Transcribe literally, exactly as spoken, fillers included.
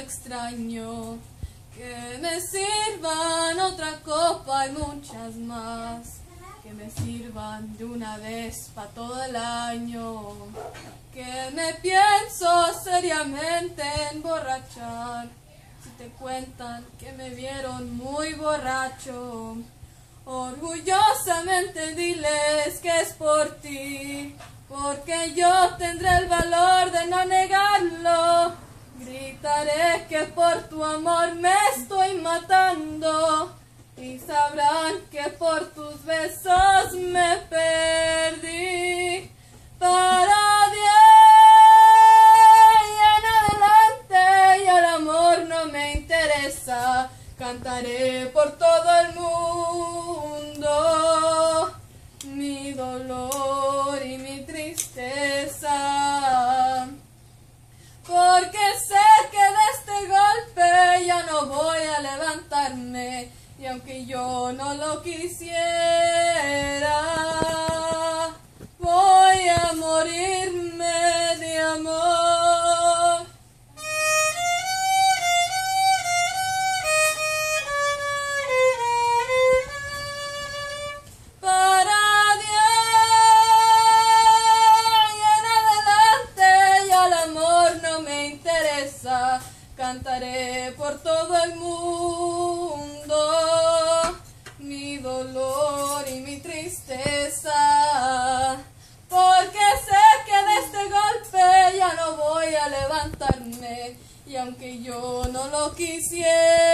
extraño. Que me sirvan otra copa y muchas más. Que me sirvan de una vez pa' todo el año. Que me pienso seriamente emborrachar. Si te cuentan que me vieron muy borracho, orgullosamente diles que es por ti, porque yo tendré el valor de no negarlo. Gritaré que por tu amor me estoy matando, y sabrán que por tus besos me perdí. Para Dios y en adelante, y el amor no me interesa. Cantaré por todo el mundo mi dolor y mi tristeza, porque sé que de este golpe ya no voy a levantarme, y aunque yo no lo quisiera, voy a morirme de amor. Para Dios y en adelante, ya el amor no me interesa. Cantaré por todo el mundo mi dolor y mi tristeza, porque sé que de este golpe ya no voy a levantarme, y aunque yo no lo quisiera,